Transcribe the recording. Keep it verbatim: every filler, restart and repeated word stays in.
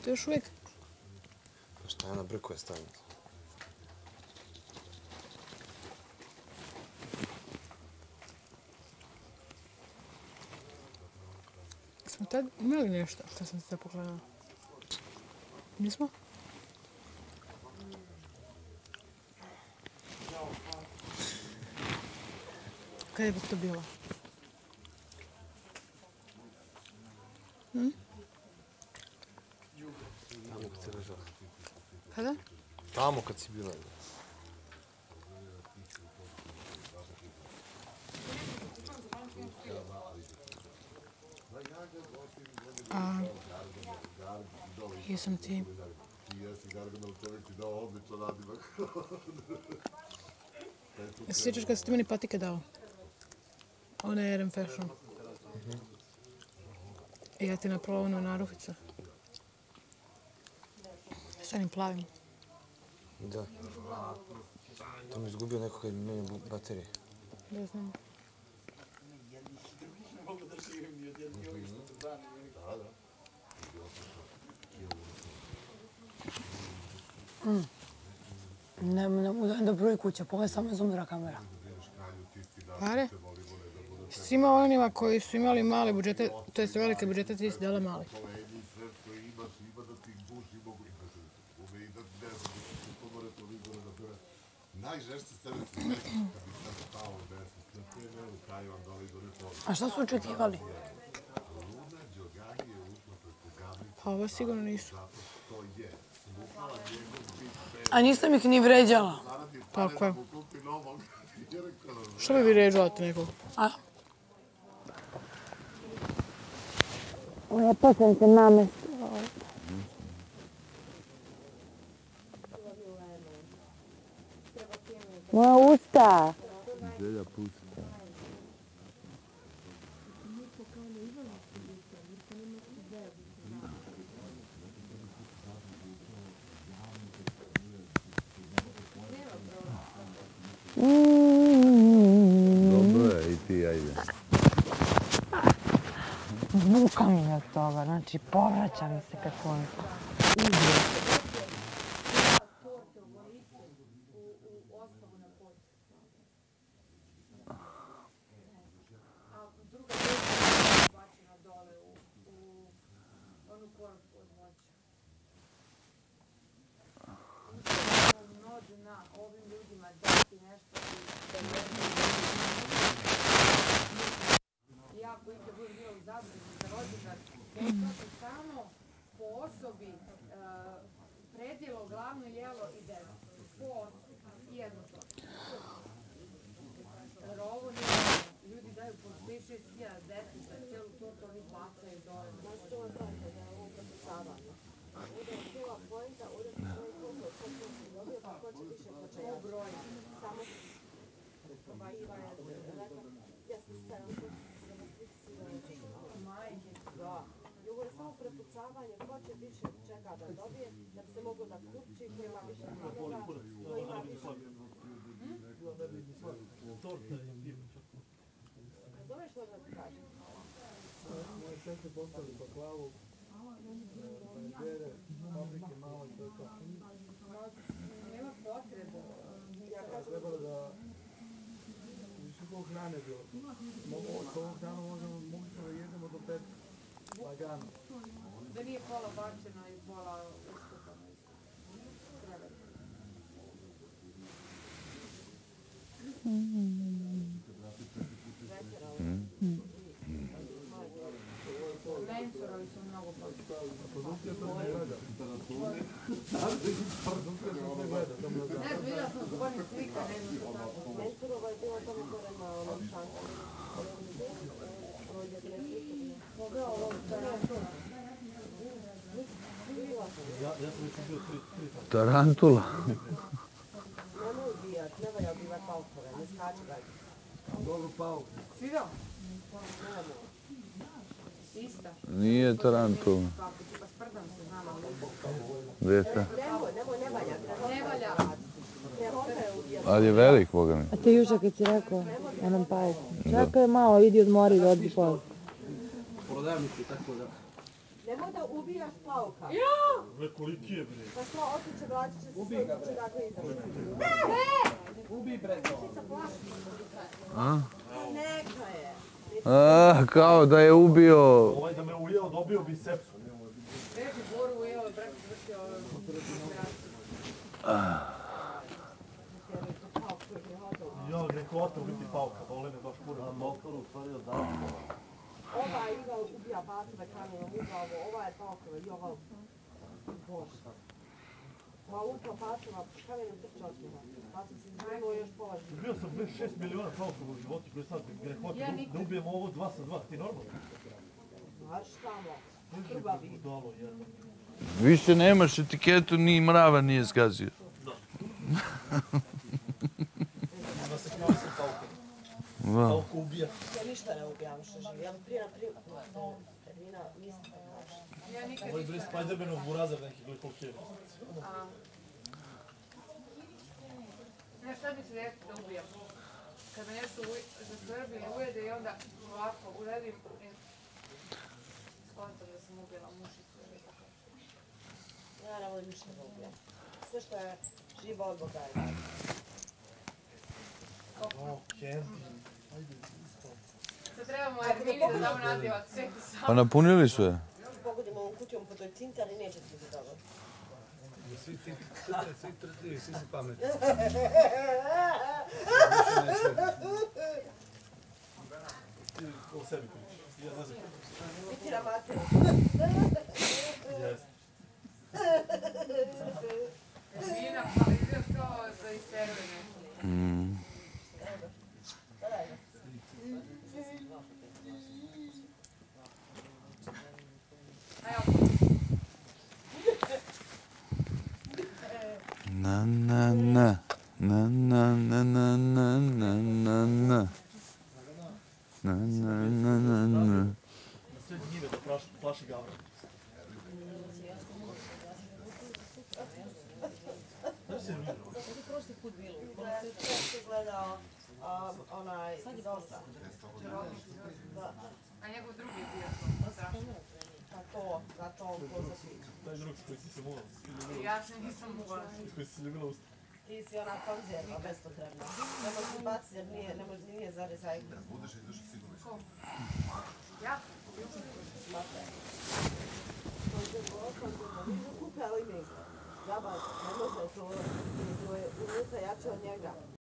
To je još uvijek. Pa šta je na brko je staviti? Smo tad imali nešto što sam se pogledala? Nismo? Kada je to bilo? Hm? Tamo kad si ležala. Kada? Tamo kad si bila. A, jesam ti. Jel se sjećaš kad si ti meni patike dao? One R M Fashion. I ja ti napravo ono naruhica. S onim plavim. Da. To mi izgubio neko kad mi menio baterije. Da znam. Mm. Ne, ne mogu da broji kuća, pogledaj samo je zoomira kamera. Pare? Svima onima koji su imali male budžete, to jest velike budžete, ti si dala mali. A šta su očekivali? Pa ovo sigurno nisu. A nisam ih ni vređala. Tako je. Što bi vi ređala te nekog? A? Lepo sam se namestila. Moja usta. Želja pusta. Dobro je, i ti, ajde. Muka mi je od toga, znači povraća mi se kad on ide. Samo po osobi predjelo, glavno jelo i desno. Po osobi. Jedno to. Jer ovo nije, ljudi daju po pet šest hiljada desno za cijelu tortu, oni bacaju dole. Znaš što je to? Da je ovo prepucavanje. Ovdje je cijela pojenta, ovdje se svoji koliko je koliko si dobio, pa ko će više ko će jači. Broj. Samo pa Iva je rekla, ja sam sedam koji si majke, da. Ovo je samo prepucavanje, ko će više čega da dobije, da bi se moglo da kupči, ko ima više kamera, ko ima više... Razumeš što da ti kažem? Moje sestre postavili baklavu, panjere, paprike malo i to je to. Nema potrebe. Trebalo da... Više koliko hrane bilo. Od ovog dana možemo, mogli smo da jedemo do pet. Lagano. Da nije pola bačeno i pola uskupano isto. Krevet. Mencurovi su mnogo postavili. Produkcija to ne gleda. Produkcija to ne gleda. Ne, vidjela sam zbog onih slika, ne znam što tako. Mensurova je bila tamo gore na onom šanku. Ovdje je slika. Koga ovo tarantula? Tarantula. Nemoj ubijat, ne valja ubijat paukove, ne skači ga. Dobro pauk. Sviđao? Ista. Nije tarantula. Kako ti pa sprdam se, znam, ali Gdje ta? Nemoj, nemoj, ne valja. ne valja. Ali je velik, boga mi. A ti jučer kad si rekao, onom pajetu. Čekaj malo, idi odmori da odbi pol. Prodavnici, tako da. Nemoj da ubijaš pauka. Bre, koliki je, bre? Pa što, otiće, vratit će se svoj kuće dakle izaći. Ubi bre to. A? Neka je. A, kao da je ubio... Ovaj da me ujeo, dobio bi sepsu. Reći Boru ujeo, brek vrtio operaciju. Ja, Grekota ubiti pauka, volene baš kura na motoru, u stvari od davno. Ova je Iva ubija bacove kamenom u glavu, ova je paukova i ova... Bože. Ova lupa bacova kamenom trče od njega. Bacov se izgledao još pola živa. Bio sam bez šest miliona paukova u životu, pre sad Grekota da ubijemo ovo dva sa dva, ti normalno? Znaš tamo, krvavi. Budalo jedno. Više nemaš etiketu, ni mrava nije zgazio. Da se knjali sa paukom. Pauko ubija. Ja ništa ne ubijam što živi. Ja prije na prije... No, termina nisam da kažem. Ja nikad Ovo je bre nisam. Spider-Manov burazer neki, gledaj koliko je. Ja šta bi se desiti da ubijam? Kad me nešto zasvrbi ili ujede i onda ovako uredim i skontam da sam ubila mušicu ili tako. Ja ne volim ništa da ubijam. Sve što je živo od Boga je. O, Candy. Ajde, isto. Sad trebamo Ermini da damo nadjevat sve to samo. Pa napunili su je. Pogodimo ovom kutijom po toj cinti, ali neće ti biti dobro. Svi ti, svi trtljivi, svi si pametni. Ti o sebi pričaš, ja ne znam. Biti na materu. Jeste. Ermina, ali izgledaš kao da isteruje nešto. Mm. Na na na na na na na na na na na na na na na na. Na sred njive da plaši, plaši gavra. Da se vidio? To je prošli put bilo. Ja sam gledao onaj Zosa. Da. A njegov drugi je bio strašno. Pa to, zato on ko za svi. Taj drug s koji si se mogla Ja se nisam mogla. s koji si se ljubila usta. Ti si ona konzerva, bespotrebna. Ne možeš baciti jer nije, ne može, nije za recycle. Ko? Ja? Mate. Konzerva, konzerva, mi smo skupe alimenka. Žaba, ne može to, to je unutra jače od njega.